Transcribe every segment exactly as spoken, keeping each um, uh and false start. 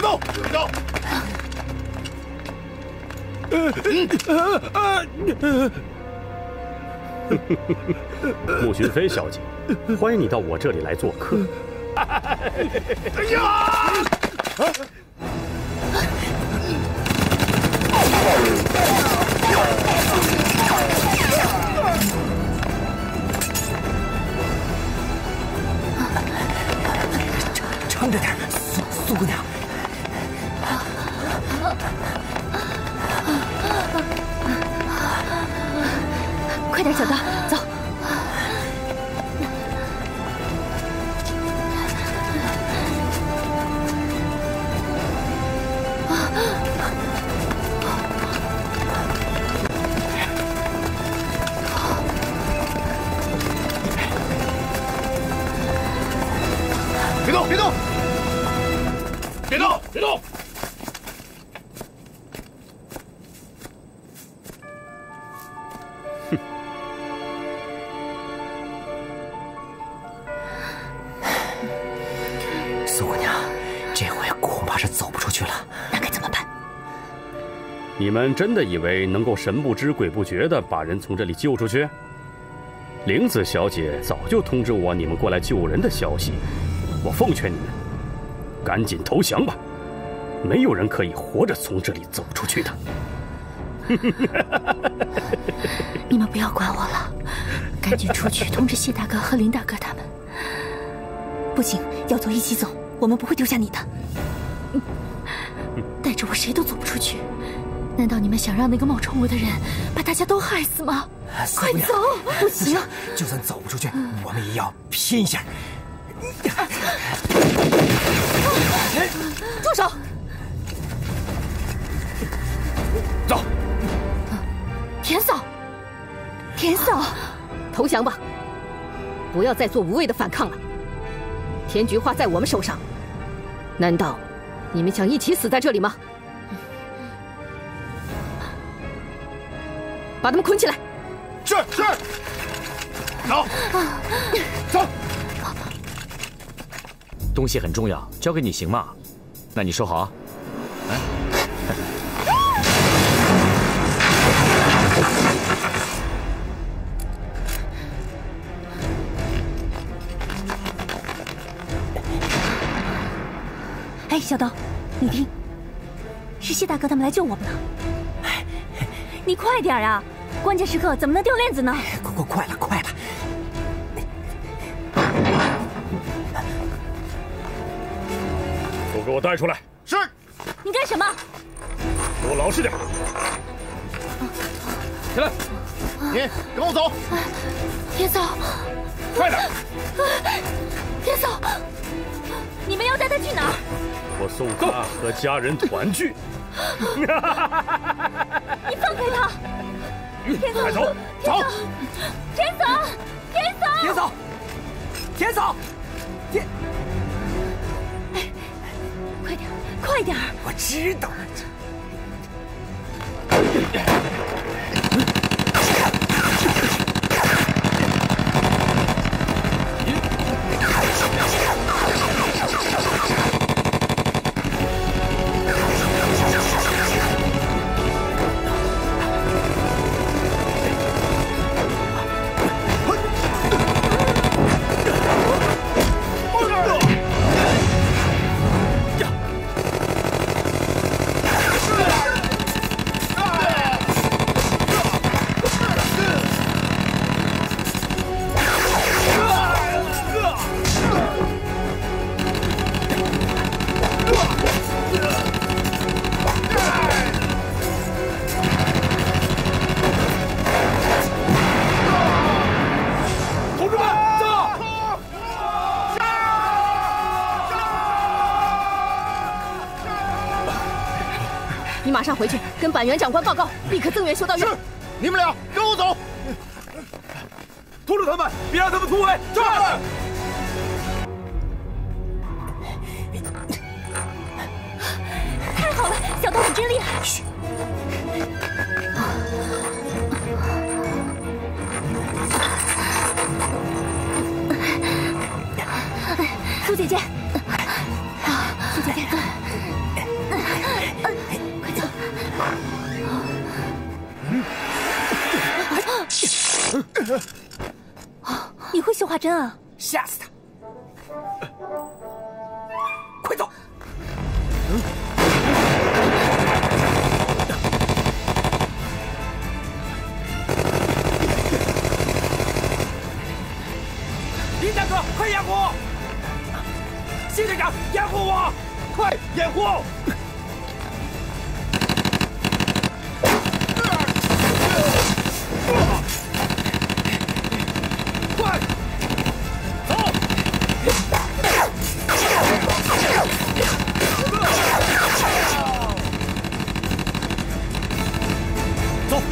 动！别动！ 穆寻飞小姐，欢迎你到我这里来做客。 哎呀！ 撑着点，苏苏姑娘。 快点，小刀，走。 别动！别动！别动！别动！ 哼！ 苏姑娘，这回恐怕是走不出去了。 那该怎么办？ 你们真的以为能够神不知鬼不觉地把人从这里救出去？玲子小姐早就通知我你们过来救人的消息。我奉劝你们，赶紧投降吧！没有人可以活着从这里走出去的。 你们不要管我了，赶紧出去通知谢大哥和林大哥他们。不行，要走一起走，我们不会丢下你的。带着我谁都走不出去。难道你们想让那个冒充我的人把大家都害死吗？快走！不行， 就算走不出去，我们也要拼一下。 住手！ 走。 田嫂，田嫂， 投降吧！不要再做无谓的反抗了。田菊花在我们手上，难道你们想一起死在这里吗？把他们捆起来！ 是是。走，走。 东西很重要，交给你行吗？那你收好啊。哎。 哎，小刀，你听，是谢大哥他们来救我们了。你快点啊！关键时刻怎么能掉链子呢？ 快快快了，快了！ 都给我带出来！ 是。 你干什么？ 给我老实点！ 起来！你跟我走。 田嫂， 快点！ 田嫂，你们要带他去哪儿？ 我送他和家人团聚。 你放开他！田嫂， 走走！ 田嫂，田嫂， 田嫂，田嫂，田， 哎，快点，快点！ 我知道。 马上回去跟板垣长官报告，立刻增援修道院。 是，你们俩跟我走。 拖住他们，别让他们突围。是。 太好了，小豆你真厉害。 嘘。 苏姐姐，苏姐姐， 你会绣花针啊？ 吓死他！快走！林大哥，快掩护！谢队长，掩护我！快掩护！快走！走！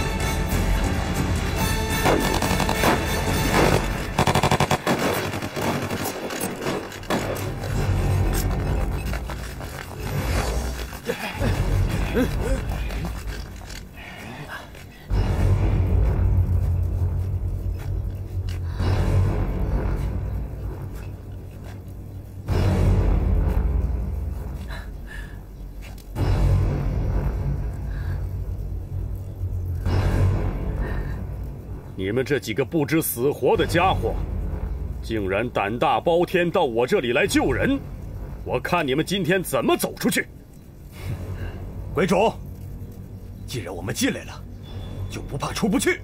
你们这几个不知死活的家伙，竟然胆大包天到我这里来救人！我看你们今天怎么走出去！ 鬼主，既然我们进来了，就不怕出不去。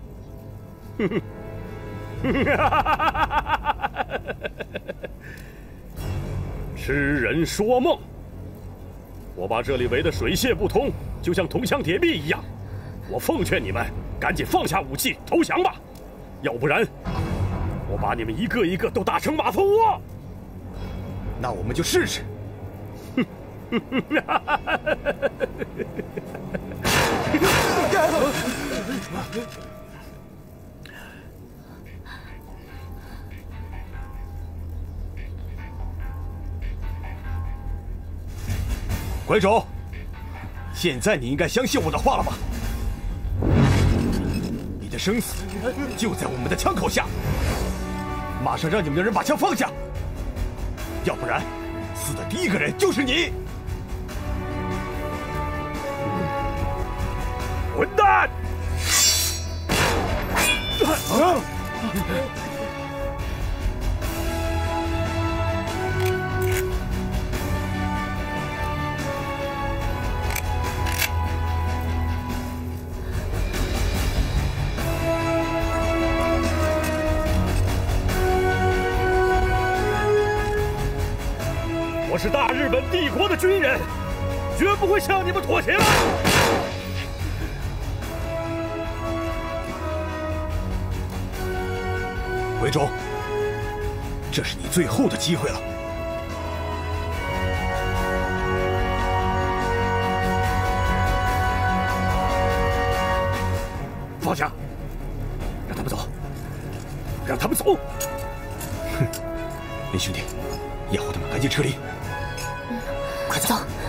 痴人说梦！我把这里围得水泄不通，就像铜墙铁壁一样。我奉劝你们赶紧放下武器投降吧，要不然我把你们一个一个都打成马蜂窝。 那我们就试试。鬼主，现在你应该相信我的话了吧？你的生死就在我们的枪口下，马上让你们的人把枪放下，要不然死的第一个人就是你！ 混蛋！ 啊！ 我是大日本帝国的军人，绝不会向你们妥协的。 鬼主，这是你最后的机会了。 放下，让他们走，让他们走。 哼，林兄弟，掩护他们赶紧撤离。 快走。